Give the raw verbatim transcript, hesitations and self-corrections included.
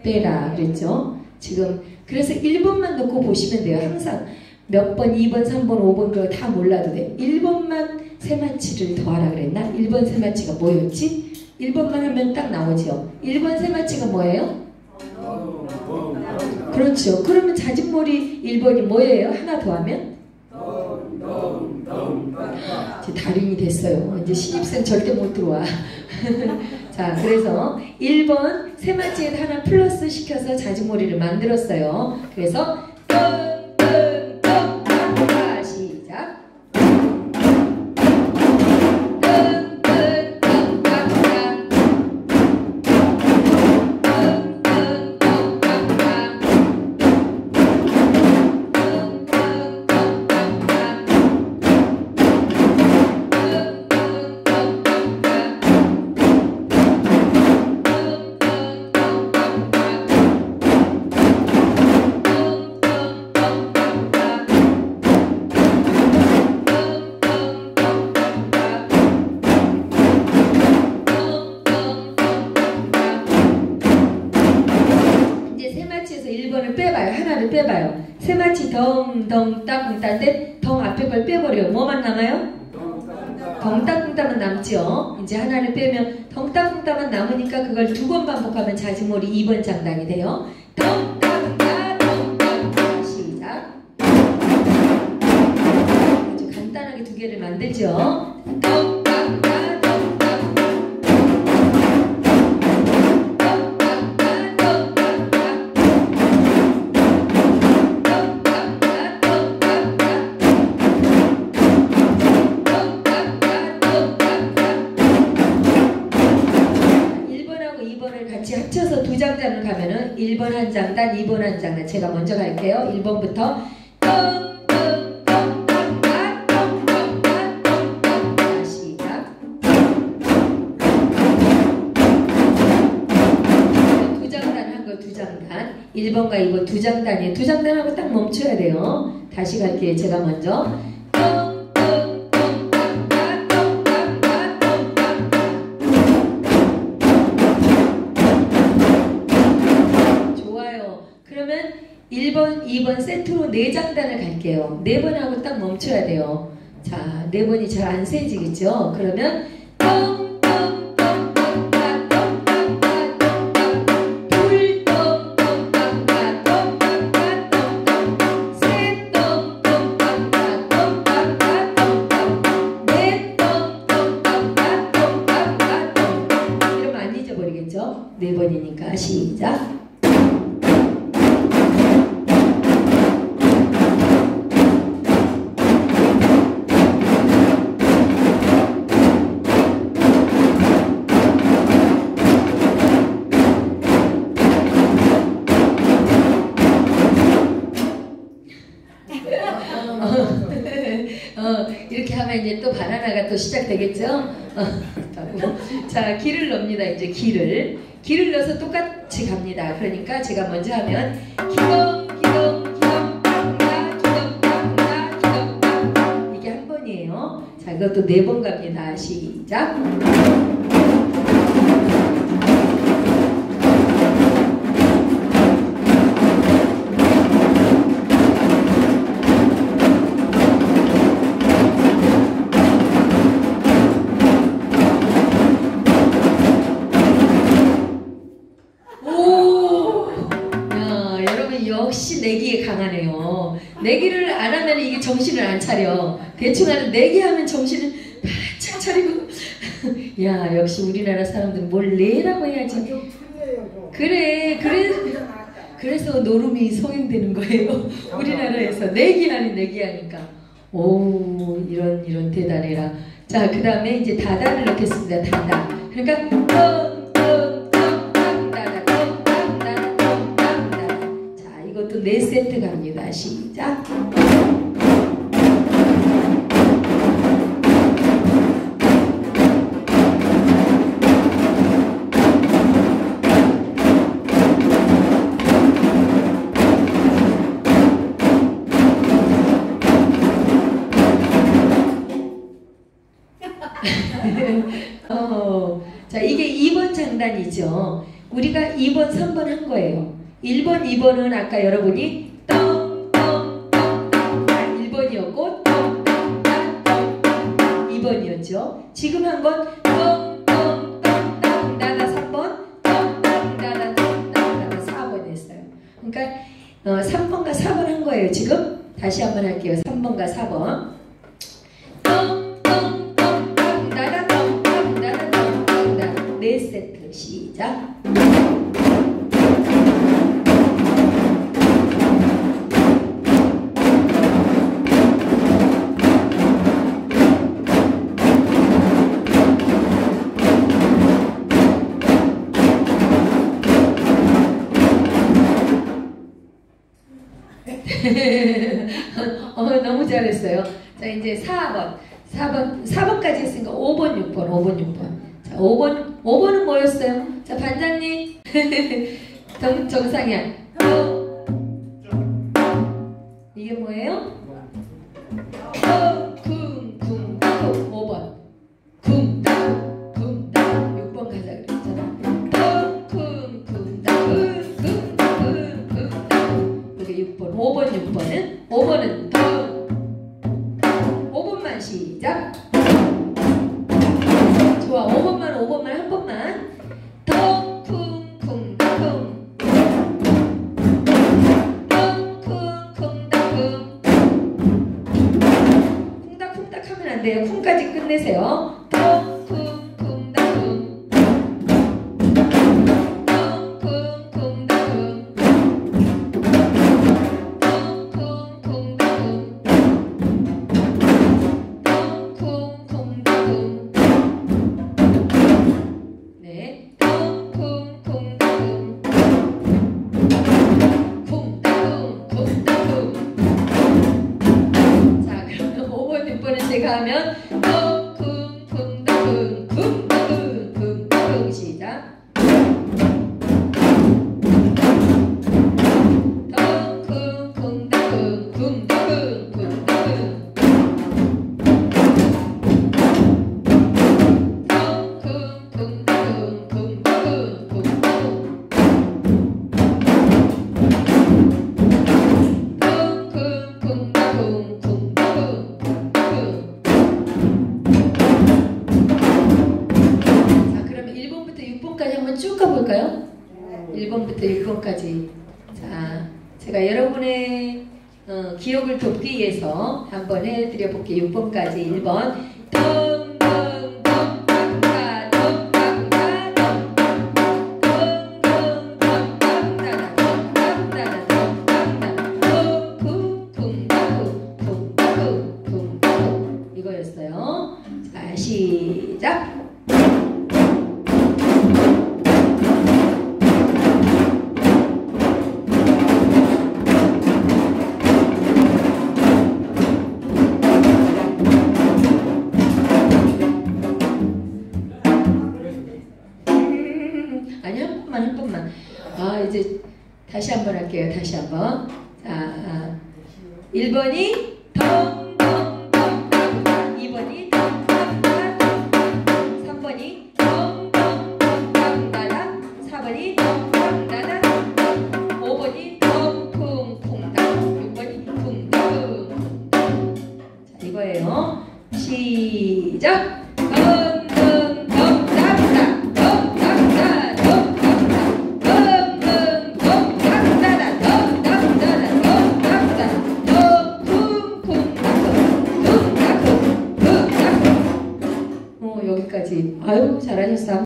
빼라 그랬죠. 지금 그래서 일 번만 놓고 보시면 돼요. 항상 몇 번, 이 번, 삼 번, 오 번 그거 다 몰라도 돼요. 일 번만 세마치를 더하라 그랬나? 일 번 세마치가 뭐였지? 일 번만 하면 딱 나오죠. 일 번 세마치가 뭐예요? 그렇죠. 그러면 자진몰이 일 번이 뭐예요? 하나 더하면? 이제 달인이 됐어요. 이제 신입생 절대 못 들어와. 자, 그래서 일 번 세마치에 하나 플러스 시켜서 자진몰이를 만들었어요. 그래서 뜬뜬뜬 시작. 빼봐요. 세마치 덩, 덩, 따궁따인데 덩 앞에 걸 빼버려요. 뭐만 남아요? 덩, 따궁따만 남죠. 이제 하나를 빼면 덩, 따궁따만 남으니까 그걸 두 번 반복하면 자진몰이 이 번 장단이 돼요. 덩, 따궁따, 덩, 따궁따. 시작. 아주 간단하게 두 개를 만들죠. 덩, 따궁따. 합쳐서 두 장단을 가면은 일 번 한 장단, 이 번 한 장단. 제가 먼저 갈게요. 일 번부터 시작. 두 장단 한 거 두 장단. 일 번과 이 번 두 장단이에요. 두 장단하고 딱 멈춰야 돼요. 다시 갈게요. 제가 먼저. 일 번, 이 번 세트로 네 장단을 갈게요. 네 번 하고 딱 멈춰야 돼요. 자, 네 번이 잘 안 세지겠죠? 그러면 똥, 똥, 똥, 똥, 똥, 똥, 똥, 똥, 둘, 똥, 똥, 똥, 똥, 똥, 똥, 똥, 셋, 똥, 똥, 똥, 똥, 똥, 똥, 똥, 넷, 똥, 똥, 똥, 똥, 똥, 똥. 이러면 안 잊어버리겠죠? 네 번이니까 시작. 어, 이렇게 하면 이제 또 바나나가 또 시작되겠죠? 어, 자, 기를 넣습니다. 이제 기를. 기를 넣어서 똑같이 갑니다. 그러니까 제가 먼저 하면 기동, 기동, 기동, 땅다, 기동, 땅다, 기동, 땅다. 이게 한 번이에요. 자, 이것도 네 번 갑니다. 시작. 역시 내기에 강하네요. 내기를 안 하면 이게 정신을 안 차려. 대충 하는 내기하면 정신을 바짝 차리고. 야, 역시 우리나라 사람들은 뭘 내라고 해야지. 그래, 그래. 그래서 노름이 성행되는 거예요. 우리나라에서 내기하니 내기하니까. 오, 이런 이런 대단해라. 자, 그 다음에 이제 다다를 넣겠습니다. 다다. 그러니까 이것도 네 세트 갑니다. 시작. 어, 자, 이게 이 번 장단이죠. 우리가 이 번, 삼 번 한 거예요. 일 번, 이 번은 아까 여러분이 똥똥똥똥 일 번이었고 똥똥똥똥 이 번이었죠. 지금 한번 똥똥똥똥 나다 삼 번, 똥똥 나다 똥똥 나다 사 번 했어요. 그러니까 어, 삼 번과 사 번 한 거예요. 지금 다시 한번 할게요. 삼 번과 사 번. 똥똥똥똥 나다 똥똥 나다 똥똥 나다 네 세트 시작. 어, 너무 잘했어요. 자, 이제 사 번. 사 번, 사 번까지 했으니까 오 번, 육 번, 오 번, 육 번. 자, 오 번, 오 번은 뭐였어요? 자, 반장님. 정, 정상이야. 이게 뭐예요? 쿵, 쿵, 쿵. 오 번. 쿵, 따, 쿵, 따. 육 번 가자 그랬잖아. 쿵, 쿵, 따, 쿵, 쿵, 따, 쿵, 쿵, 따. 이게 육 번. 오 번, 육 번은? 오 번은 쿵. 오 번만 시작. 좋아. 오 번만, 오 번만, 한 번만. 덩, 쿵, 쿵, 다, 쿵. 덩, 쿵, 쿵, 다, 쿵. 쿵닥쿵닥 하면 안 돼요. 쿵까지 끝내세요. 덩, 쿵, 쿵, 다, 쿵. 덩, 쿵, 쿵, 다, 쿵. 덩, 쿵, 쿵, 다, 쿵. 네, 쿵쿵쿵쿵 쿵따쿵 쿵따쿵. 자, 그러면 오 번, 육 번은 제가 하면 쿵쿵쿵따쿵 쿵따쿵 쿵따쿵 시작. 쿵쿵쿵따쿵 쿵따쿵 쿵따쿵. 쭉 가볼까요? 일 번부터 육 번까지. 자, 제가 여러분의 어, 기억을 돕기 위해서 한번 해드려 볼게요. 육 번까지. 일 번. 이거였어요. 자, 시작. 아니, 한 번만, 한 번만. 아, 이제 다시 한번 할게요. 다시 한번. 자, 아, 일 번이 덩덩덩덩, 이 번이 덩덩덩, 삼 번이 덩덩덩덩, 사 번이 덩덩덩, 오 번이 덩쿵쿵덩, 육 번이 쿵덩쿵. 자, 이거예요. 시작. 여기까지. 아유, 잘하셨어.